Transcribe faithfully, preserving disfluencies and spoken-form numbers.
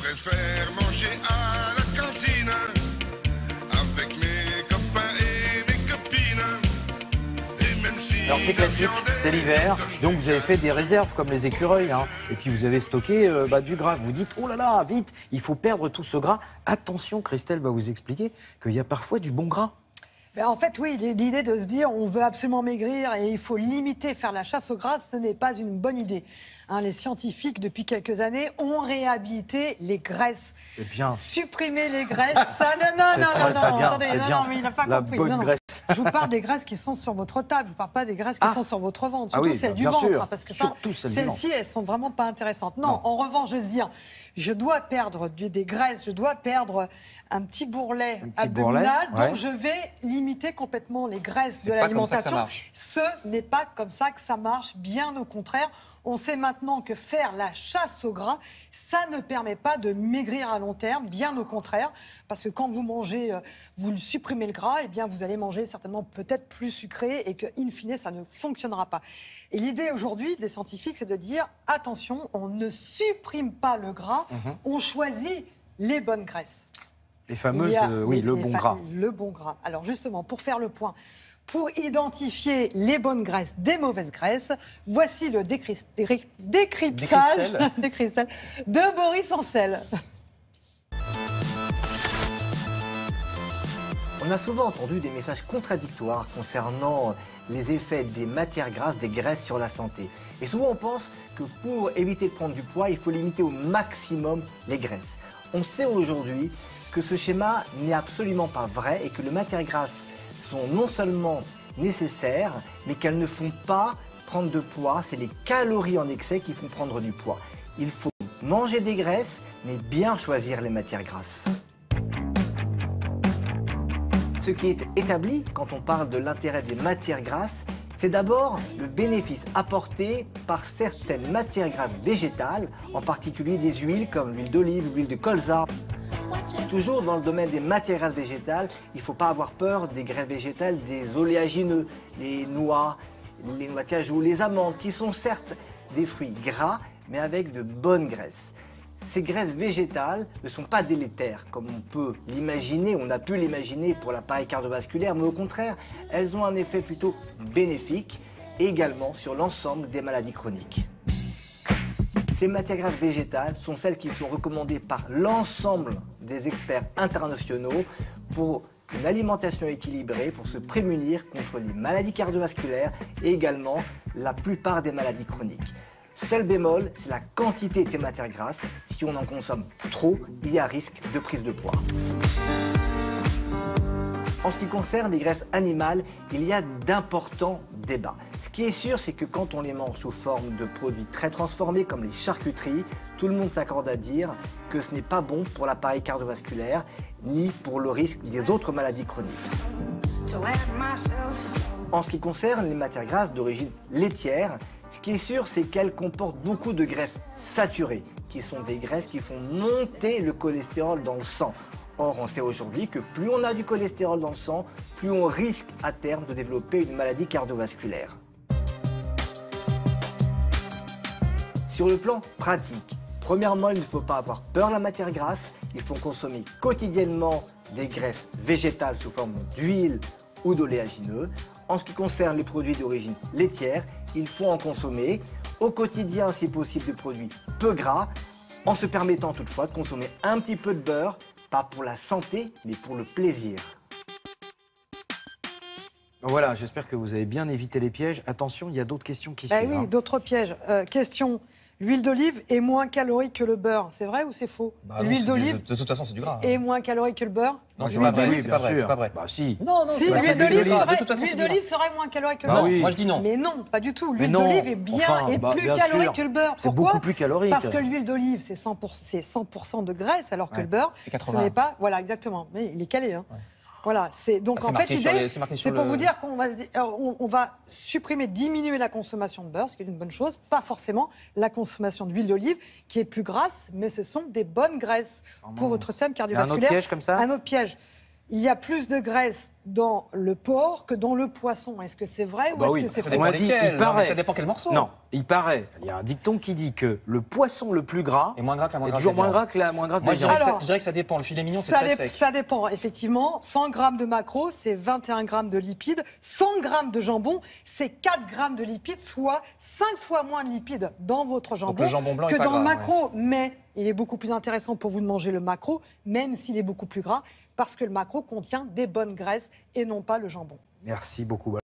préfère manger à la cantine avec mes copains et mes copines. Et même si Alors c'est classique, c'est l'hiver, donc vous avez fait des réserves comme les écureuils, hein, et puis vous avez stocké euh, bah, du gras. Vous dites, oh là là, vite, il faut perdre tout ce gras. Attention, Christelle va vous expliquer qu'il y a parfois du bon gras. Ben en fait, oui, l'idée de se dire on veut absolument maigrir et il faut limiter, faire la chasse au gras, ce n'est pas une bonne idée. Hein, les scientifiques, depuis quelques années, ont réhabilité les graisses. C'est bien. Supprimer les graisses, ça... Non, non, non, très, non, très non, bien, attendez, non, bien. non, mais il n'a pas La compris. bonne non, non. graisse. Je vous parle des graisses qui sont sur votre table, je ne vous parle pas des graisses qui Ah. sont sur votre ventre, Ah surtout oui, celles du bien ventre, sûr. hein, parce que Surtout celles du celles-ci, elles sont vraiment pas intéressantes. Non, Non. en revanche, je veux se dire, je dois perdre du- des graisses, je dois perdre un petit bourrelet Un petit abdominal, bourrelet, ouais. donc je vais limiter complètement les graisses de C'est pas comme ça que ça l'alimentation. marche. Ce n'est pas comme ça que ça marche, bien au contraire. On sait maintenant que faire la chasse au gras, ça ne permet pas de maigrir à long terme, bien au contraire. Parce que quand vous mangez, euh, vous supprimez le gras, eh bien vous allez manger certainement peut-être plus sucré et que, in fine, ça ne fonctionnera pas. Et l'idée aujourd'hui des scientifiques, c'est de dire, attention, on ne supprime pas le gras, Mhm. on choisit les bonnes graisses. Les Il fameuses, y a euh, oui, les- le les bon fa- gras. Le bon gras. Alors justement, pour faire le point, pour identifier les bonnes graisses des mauvaises graisses, voici le décry- dé- décryptage des cristals de Boris Ancel. On a souvent entendu des messages contradictoires concernant les effets des matières grasses, des graisses sur la santé. Et souvent on pense que pour éviter de prendre du poids, il faut limiter au maximum les graisses. On sait aujourd'hui que ce schéma n'est absolument pas vrai et que les matières grasses sont non seulement nécessaires, mais qu'elles ne font pas prendre de poids. C'est les calories en excès qui font prendre du poids. Il faut manger des graisses, mais bien choisir les matières grasses. Ce qui est établi quand on parle de l'intérêt des matières grasses, c'est d'abord le bénéfice apporté par certaines matières grasses végétales, en particulier des huiles comme l'huile d'olive, l'huile de colza. Toujours dans le domaine des matières grasses végétales, il ne faut pas avoir peur des graisses végétales, des oléagineux, les noix, les noix de cajou, les amandes, qui sont certes des fruits gras, mais avec de bonnes graisses. Ces graisses végétales ne sont pas délétères, comme on peut l'imaginer, on a pu l'imaginer pour l'appareil cardiovasculaire, mais au contraire, elles ont un effet plutôt bénéfique, également sur l'ensemble des maladies chroniques. Ces matières grasses végétales sont celles qui sont recommandées par l'ensemble des experts internationaux pour une alimentation équilibrée, pour se prémunir contre les maladies cardiovasculaires et également la plupart des maladies chroniques. Seul bémol, c'est la quantité de ces matières grasses. Si on en consomme trop, il y a risque de prise de poids. En ce qui concerne les graisses animales, il y a d'importants débats. Ce qui est sûr, c'est que quand on les mange sous forme de produits très transformés comme les charcuteries, tout le monde s'accorde à dire que ce n'est pas bon pour l'appareil cardiovasculaire ni pour le risque des autres maladies chroniques. En ce qui concerne les matières grasses d'origine laitière, ce qui est sûr, c'est qu'elles comportent beaucoup de graisses saturées, qui sont des graisses qui font monter le cholestérol dans le sang. Or, on sait aujourd'hui que plus on a du cholestérol dans le sang, plus on risque à terme de développer une maladie cardiovasculaire. Sur le plan pratique, premièrement, il ne faut pas avoir peur de la matière grasse. Il faut consommer quotidiennement des graisses végétales sous forme d'huile ou d'oléagineux. En ce qui concerne les produits d'origine laitière, il faut en consommer au quotidien, si possible, des produits peu gras, en se permettant toutefois de consommer un petit peu de beurre, pas pour la santé, mais pour le plaisir. Voilà, j'espère que vous avez bien évité les pièges. Attention, il y a d'autres questions qui Ben suivent. oui, hein. d'autres pièges. Euh, question, l'huile d'olive est moins calorique que le beurre, c'est vrai ou c'est faux? Bah non, L'huile c'est du- d'olive De toute façon, c'est du gras. est moins calorique que le beurre? Non, c'est L'huile pas vrai, d'olive- c'est pas bien vrai, sûr. c'est pas vrai. Bah si. Non, non, Si, c'est Bah, l'huile c'est d'olive d'olive. serait, De toute façon, l'huile c'est du gras. d'olive serait moins calorique que le Non, beurre. oui. moi je dis non. Mais non, pas du tout. Mais L'huile non, d'olive est bien enfin, et bah, plus bien calorique sûr. que le beurre. C'est Pourquoi? beaucoup plus calorique. Parce que l'huile d'olive, c'est cent pour cent, c'est cent pour cent de graisse, alors que Ouais. le beurre, C'est ce quatre-vingts. n'est pas. Voilà, exactement. Mais il est calé. Hein. Ouais. Voilà, c'est donc Ah, c'est en fait marqué sur l'idée, les- c'est marqué c'est sur pour le- vous dire qu'on va, se dire- euh, on, on va supprimer, diminuer la consommation de beurre, ce qui est une bonne chose, pas forcément la consommation d'huile d'olive, qui est plus grasse, mais ce sont des bonnes graisses Oh pour mince. votre système Il y a un cardiovasculaire. autre piège comme ça? Un autre piège. Il y a plus de graisse dans le porc que dans le poisson. Est-ce que c'est vrai ou Bah est-ce oui, que c'est ça faux? dépend. dépend dit, desquels, il paraît. ça dépend quel morceau. Non, il paraît, il y a un dicton qui dit que le poisson le plus gras Et moins gras que la moins est grasse toujours des moins viandes. gras que la moins grasse Moi, des je dirais, viandes. que ça, Alors, je dirais que ça dépend. Le filet mignon, c'est Ça, très dé- sec. ça dépend, effectivement. cent grammes de maquereau, c'est vingt et un grammes de lipides. cent grammes de jambon, c'est quatre grammes de lipides, soit cinq fois moins de lipides dans votre jambon, le jambon blanc que est pas dans le gras, maquereau. Mais il est beaucoup plus intéressant pour vous de manger le maquereau, même s'il est beaucoup plus gras, parce que le maquereau contient des bonnes graisses et non pas le jambon. Merci beaucoup.